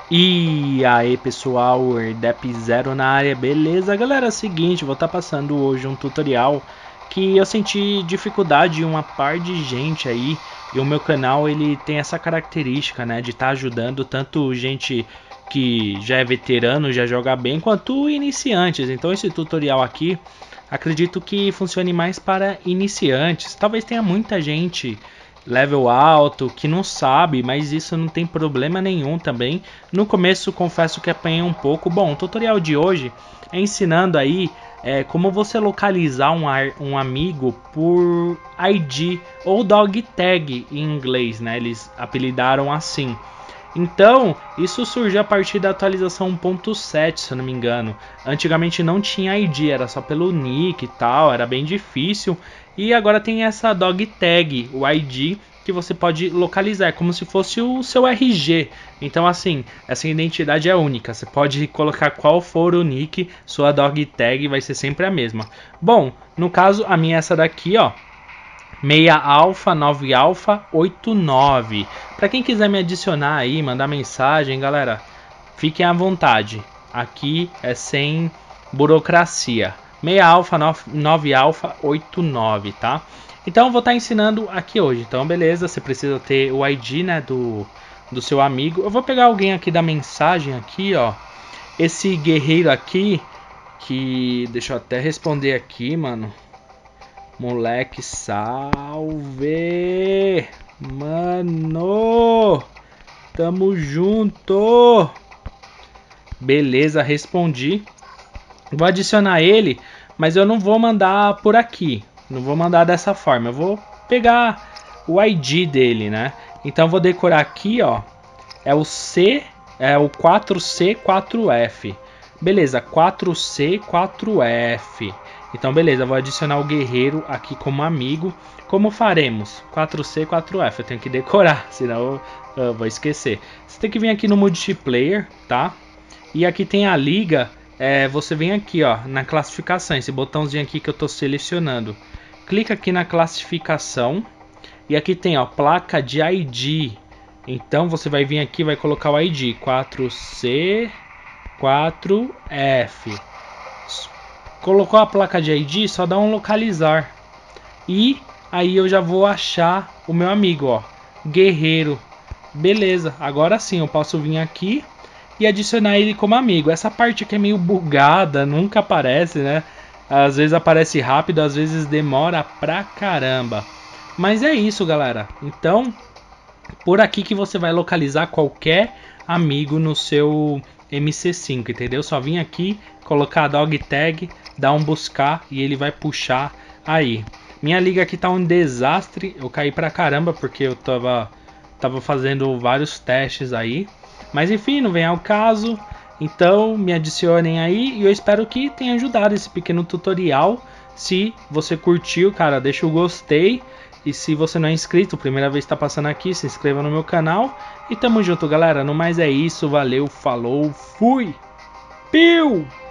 E aí pessoal, Erdep Zero na área, beleza? Galera, é o seguinte, vou estar passando hoje um tutorial que eu senti dificuldade em uma par de gente aí. E o meu canal ele tem essa característica, né, de estar ajudando tanto gente que já é veterano, já joga bem, quanto iniciantes. Então esse tutorial aqui, acredito que funcione mais para iniciantes. Talvez tenha muita gente level alto que não sabe, mas isso não tem problema nenhum também. No começo confesso que apanhei um pouco. Bom, o tutorial de hoje é ensinando aí como você localizar um amigo por ID ou dog tag em inglês, né? Eles apelidaram assim. Então, isso surgiu a partir da atualização 1.7, se eu não me engano. Antigamente não tinha ID, era só pelo nick e tal, era bem difícil. E agora tem essa dog tag, o ID, que você pode localizar, como se fosse o seu RG. Então, assim, essa identidade é única. Você pode colocar qual for o nick, sua dog tag vai ser sempre a mesma. Bom, no caso, a minha é essa daqui, ó. 6 alfa 9 alfa 89. Para quem quiser me adicionar aí, mandar mensagem, galera, fiquem à vontade. Aqui é sem burocracia. 6 alfa 9 alfa 89, tá? Então eu vou estar ensinando aqui hoje. Então beleza, você precisa ter o ID, né, do seu amigo. Eu vou pegar alguém aqui da mensagem aqui, ó. Esse guerreiro aqui que deixa eu até responder aqui, mano. Moleque, salve! Mano! Tamo junto! Beleza, respondi. Vou adicionar ele, mas eu não vou mandar por aqui. Não vou mandar dessa forma. Eu vou pegar o ID dele, né? Então vou decorar aqui, ó. É o C, é o 4C4F. Beleza, 4C4F. Então, beleza, vou adicionar o guerreiro aqui como amigo. Como faremos? 4C4F. Eu tenho que decorar, senão eu vou esquecer. Você tem que vir aqui no multiplayer, tá? E aqui tem a liga. Você vem aqui, ó, na classificação. Esse botãozinho aqui que eu tô selecionando. Clica aqui na classificação. E aqui tem, ó, placa de ID. Então você vai vir aqui e vai colocar o ID 4C4F. Colocou a placa de ID, só dá um localizar. E aí eu já vou achar o meu amigo, ó, guerreiro. Beleza, agora sim eu posso vir aqui e adicionar ele como amigo. Essa parte aqui é meio bugada, nunca aparece, né? Às vezes aparece rápido, às vezes demora pra caramba. Mas é isso, galera. Então, por aqui que você vai localizar qualquer amigo no seu MC5, entendeu? Só vir aqui, colocar a dog tag, dar um buscar e ele vai puxar aí. Minha liga aqui tá um desastre, eu caí pra caramba porque eu tava fazendo vários testes aí. Mas enfim, não vem ao caso. Então me adicionem aí e eu espero que tenha ajudado esse pequeno tutorial. Se você curtiu, cara, deixa o gostei. E se você não é inscrito, primeira vez que está passando aqui, se inscreva no meu canal. E tamo junto, galera. No mais é isso. Valeu, falou, fui! Piu!